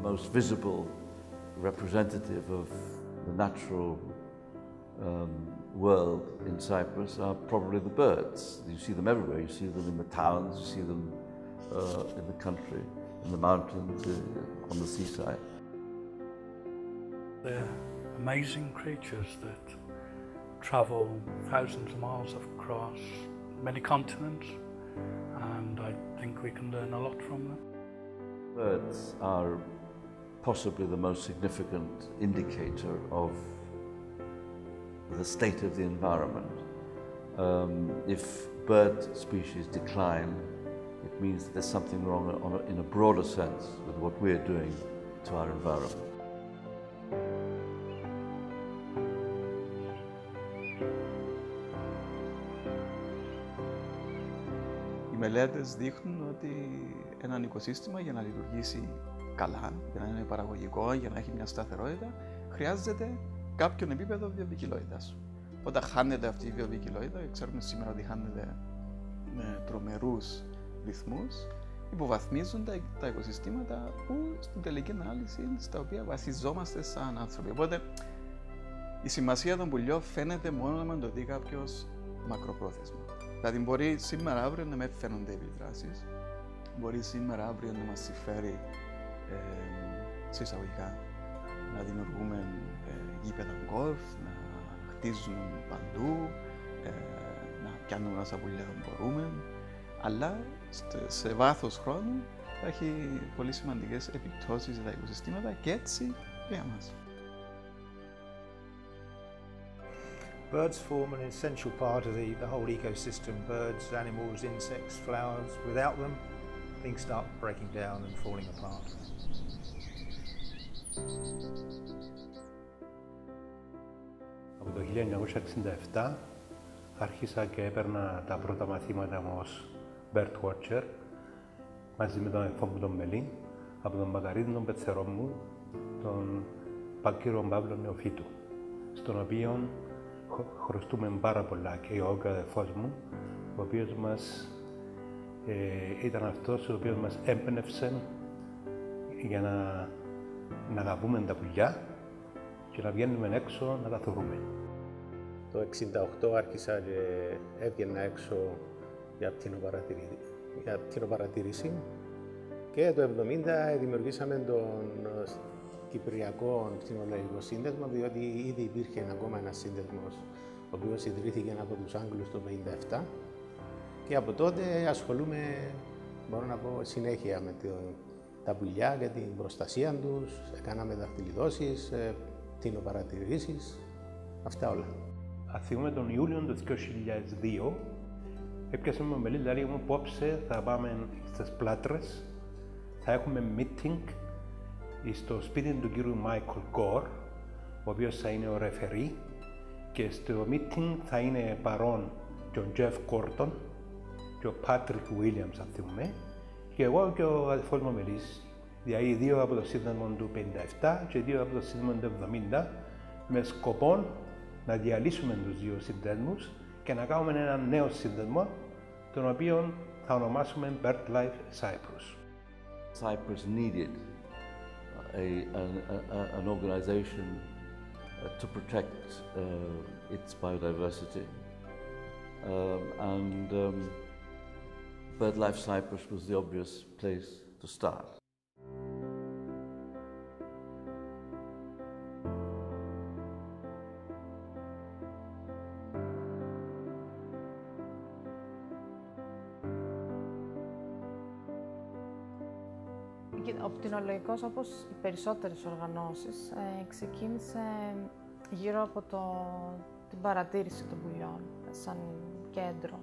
most visible representative of the natural world in Cyprus are probably the birds. You see them everywhere. You see them in the towns, you see them in the country, in the mountains, on the seaside. They're amazing creatures that travel thousands of miles across many continents, and I think we can learn a lot from them. Birds are possibly the most significant indicator of the state of the environment. If bird species decline, it means that there's something wrong in a broader sense with what we're doing to our environment. Οι μελέτες δείχνουν ότι ένα οικοσύστημα για να λειτουργήσει καλά, για να είναι παραγωγικό, για να έχει μια σταθερότητα, χρειάζεται κάποιον επίπεδο βιοποικιλότητας. Όταν χάνεται αυτή η βιοποικιλότητα, ξέρουμε σήμερα ότι χάνεται με τρομερούς ρυθμούς, υποβαθμίζονται τα οικοσυστήματα που στην τελική ανάλυση είναι στα οποία βασιζόμαστε σαν άνθρωποι. Οπότε η σημασία των πουλιών φαίνεται μόνο να το δει κάποιος μακροπρόθεσμα. Δηλαδή μπορεί σήμερα αύριο να με φαίνονται επιδράσεις, μπορεί σήμερα αύριο να μας συμφέρει σε εισαγωγικά να δημιουργούμε γήπεδα γκολφ, να χτίζουμε παντού, να πιάνουμε όσα πουλιά μπορούμε, αλλά σε βάθος χρόνου θα έχει πολύ σημαντικές επιπτώσεις για τα οικοσυστήματα και έτσι για μας. Birds form an essential part of the whole ecosystem. Birds, animals, insects, flowers. Without them, things start breaking down and falling apart. Από το 1967 άρχισα και έπαιρνα τα πρώτα μαθήματα μου ως bird watcher μαζί με τον αδελφό μου τον Μελή, από τον Μακαρίδη τον πετσερό μου, τον κύριο Παύλο Νεοφύτου, στον οποίο χρωστούμε πάρα πολλά και ο αδελφός μου, ο οποίος ήταν αυτός ο οποίος μας έμπνευσε για να αγαπούμε τα πουλιά και να βγαίνουμε έξω να τα θωρούμε. Το 1968 άρχισα και έβγαινα έξω για πτηνοπαρατήρηση και το 1970 δημιουργήσαμε τον Κυπριακό Πτηνολογικό Σύνδεσμο, διότι ήδη υπήρχε ακόμα ένας σύνδεσμος ο οποίος ιδρύθηκε από τους Άγγλους το 1957 και από τότε ασχολούμαι, μπορώ να πω, συνέχεια με τα πουλιά και την προστασία τους, κάναμε δαχτυλιδώσεις, πτηνοπαρατηρήσεις, αυτά όλα. Θυμούμαι τον Ιούλιο του 2002, έπιασε με μελή, δηλαδή μου απόψε θα πάμε στις Πλάτρες, θα έχουμε meeting στο σπίτι του κύριου Μάικλ Γκορ, ο οποίος θα είναι ο ρεφερή, και στο meeting θα είναι παρόν και ο Τζεφ Κόρτον και ο Πάτρικ Βίλιαμς, αν θυμούμε, και εγώ και ο αδελφός μου Μελής, δηλαδή δύο από το σύνδεσμο του 1957 και δύο από το σύνδεσμο του 1970, με σκοπό να διαλύσουμε τους δύο συνδέσμους και να κάνουμε ένα νέο σύνδεσμο, τον οποίο θα ονομάσουμε BirdLife Cyprus. Cyprus needed an organization to protect its biodiversity, and BirdLife Cyprus was the obvious place to start. Ο πτηνολογικός, όπως οι περισσότερες οργανώσεις, ξεκίνησε γύρω από την παρατήρηση των πουλιών, σαν κέντρο.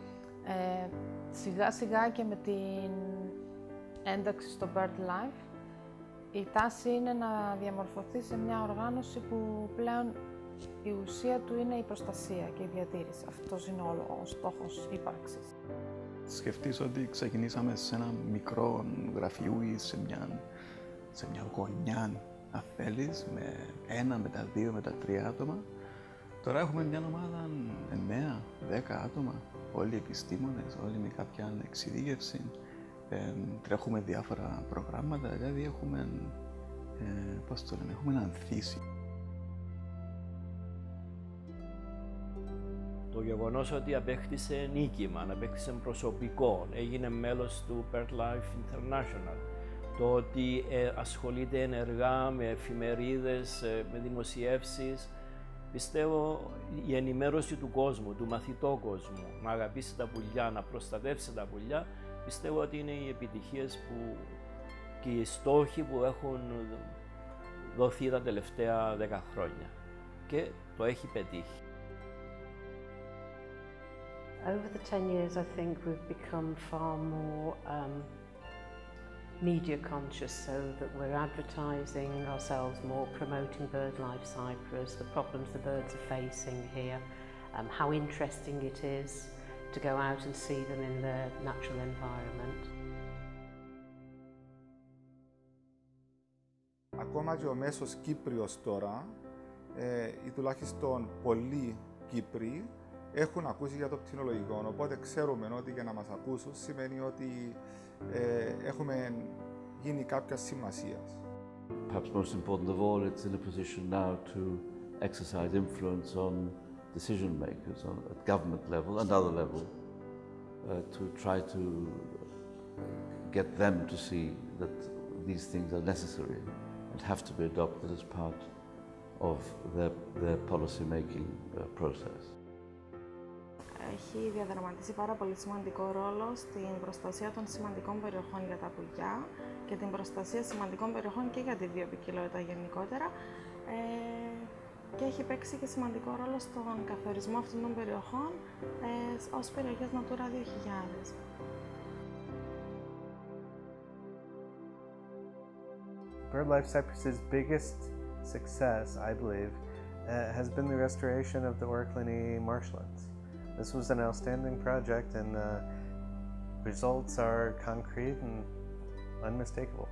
Σιγά σιγά και με την ένταξη στο BirdLife, η τάση είναι να διαμορφωθεί σε μια οργάνωση που πλέον η ουσία του είναι η προστασία και η διατήρηση. Αυτός είναι ο στόχος ύπαρξης. Σκεφτείς ότι ξεκινήσαμε σε ένα μικρό γραφείο ή σε μια γωνιά, αν θέλεις, με ένα, με τα δύο, με τα τρία άτομα. Τώρα έχουμε μια ομάδα 9-10 άτομα, όλοι επιστήμονες, όλοι με κάποια εξειδίκευση. Τρέχουμε διάφορα προγράμματα, δηλαδή έχουμε πώς το λένε, έχουμε ανθίσει. Το γεγονός ότι απέκτησε νίκημα, απέκτησε προσωπικό, έγινε μέλος του BirdLife International, το ότι ασχολείται ενεργά με εφημερίδες, με δημοσιεύσεις, πιστεύω η ενημέρωση του κόσμου, του μαθητό κόσμου, να αγαπήσει τα πουλιά, να προστατεύσει τα πουλιά, πιστεύω ότι είναι οι επιτυχίες και οι στόχοι που έχουν δοθεί τα τελευταία 10 χρόνια και το έχει πετύχει. Over the 10 years, I think we've become far more media conscious, so that we're advertising ourselves more, promoting BirdLife Cyprus, the problems the birds are facing here, how interesting it is to go out and see them in their natural environment. Ακόμα και ο μέσος Κύπριος τώρα, ή τουλάχιστον πολλοί Κύπροι, έχουν ακούσει για το πτηνολογικό, οπότε ξέρουμε ότι για να μας ακούσουν σημαίνει ότι έχουμε γίνει κάποια σημασία. Perhaps most important of all, it's in a position now to exercise influence on decision makers at government level and other level to try to get them to see that these things are necessary and have to be adopted as part of their policy making process. Έχει διαδραματίσει πάρα πολύ σημαντικό ρόλο στην προστασία των σημαντικών περιοχών για τα πουλιά και την προστασία σημαντικών περιοχών και για τη βιοποικιλότητα γενικότερα και έχει παίξει και σημαντικό ρόλο στον καθορισμό αυτών των περιοχών ως περιοχές Natura 2000. BirdLife Cyprus's biggest success, I believe, has been the restoration of the Oroklini marshlands. This was an outstanding project and the results are concrete and unmistakable.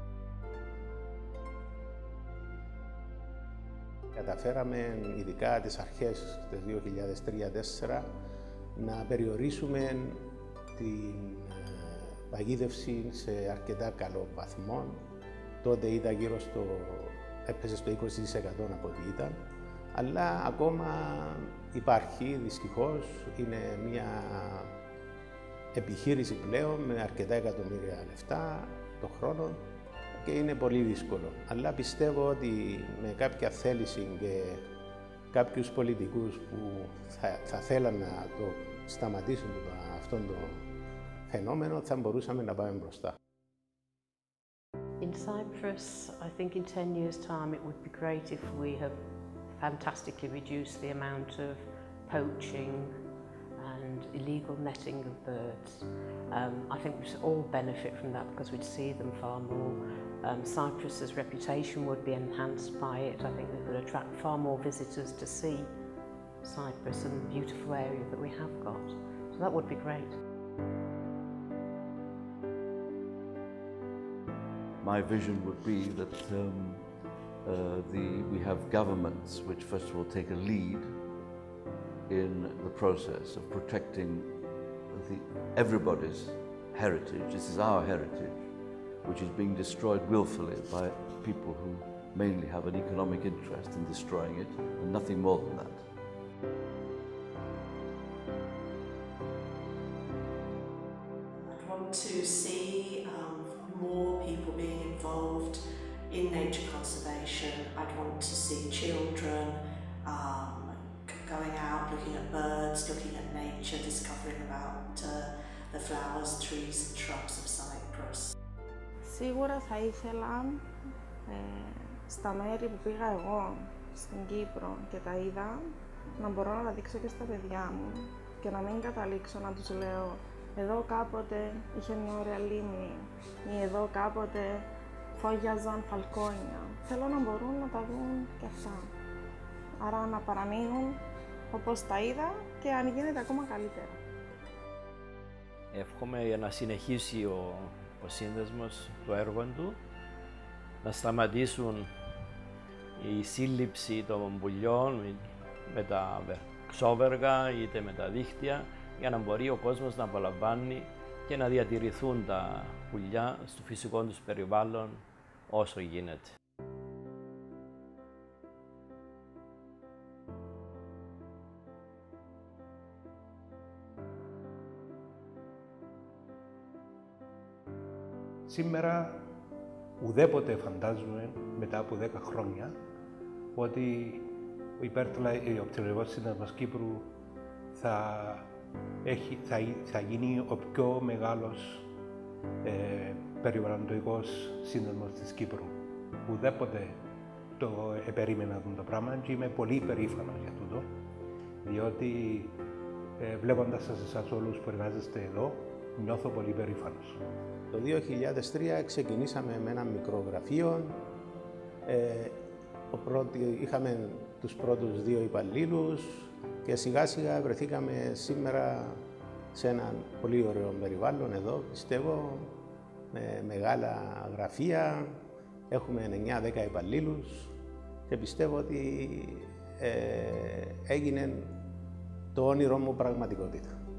Καταφέραμε ειδικά τις αρχές του 2003-2004 να περιορίσουμε την παγίδευση σε αρκετά καλό βαθμό. Τότε ήταν γύρω έπεσε στο 20% από ό,τι ήταν, αλλά ακόμα υπάρχει, δυστυχώς, είναι μια επιχείρηση πλέον με αρκετά εκατομμύρια λεφτά το χρόνο και είναι πολύ δύσκολο. Αλλά πιστεύω ότι με κάποια θέληση και κάποιους πολιτικούς που θα θέλαν να το σταματήσουν αυτό το φαινόμενο, θα μπορούσαμε να πάμε μπροστά. In Cyprus, I think in 10 years' time it would be great if we have fantastically reduced the amount of poaching and illegal netting of birds. I think we all benefit from that because we'd see them far more. Cyprus's reputation would be enhanced by it. I think we could attract far more visitors to see Cyprus and the beautiful area that we have got. So that would be great. My vision would be that we have governments which first of all take a lead in the process of protecting everybody's heritage. This is our heritage, which is being destroyed willfully by people who mainly have an economic interest in destroying it, and nothing more than that. I'd want to see more people being involved in nature conservation. I'd want to see children going out, looking at birds, looking at nature, discovering about the flowers, trees and shrubs of Cyprus. Σίγουρα θα ήθελα στα μέρη που πήγα εγώ στην Κύπρο και τα είδα να μπορώ να τα δείξω και στα παιδιά μου και να μην καταλήξω να τους λέω εδώ κάποτε είχε μια ωραία λίμνη ή εδώ κάποτε φόγιαζαν φαλκόνια. Θέλω να μπορούν να τα δουν και αυτά. Άρα να παραμείνουν όπως τα είδα και αν γίνεται ακόμα καλύτερα. Εύχομαι για να συνεχίσει ο σύνδεσμος το έργο του, να σταματήσουν η σύλληψη των πουλιών με τα ξόβεργα είτε με τα δίχτυα, για να μπορεί ο κόσμος να απολαμβάνει και να διατηρηθούν τα πουλιά στο φυσικό τους περιβάλλον όσο γίνεται. Σήμερα ουδέποτε φαντάζομαι μετά από 10 χρόνια ότι ο πτηνολογικός σύνδεσμος Κύπρου θα γίνει ο πιο μεγάλος περιβαλλοντικός σύνδεσμος της Κύπρου. Ουδέποτε το περίμενα αυτό το πράγμα και είμαι πολύ περήφανος για τούτο, διότι βλέποντας σας εσάς όλους που εργάζεστε εδώ, νιώθω πολύ περήφανος. Το 2003 ξεκινήσαμε με ένα μικρό γραφείο. Είχαμε τους πρώτους 2 υπαλλήλους και σιγά σιγά βρεθήκαμε σήμερα σε ένα πολύ ωραίο περιβάλλον εδώ, πιστεύω, με μεγάλα γραφεία. Έχουμε 9-10 υπαλλήλους και πιστεύω ότι έγινε το όνειρό μου πραγματικότητα.